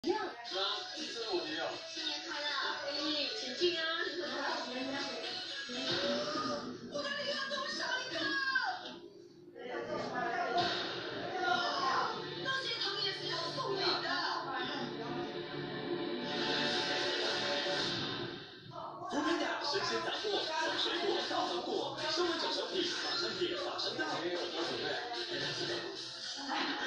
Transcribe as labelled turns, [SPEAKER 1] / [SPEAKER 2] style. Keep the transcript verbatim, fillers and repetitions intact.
[SPEAKER 1] 一样。是啊，这次我也有。
[SPEAKER 2] 新年快乐！哎，前进啊！我的礼盒怎么少一个？那些糖也是要送礼的。
[SPEAKER 3] 福平达生鲜杂货，从水果到糖果，收完整商品马上点法生蛋。
[SPEAKER 1] 今天我多准备。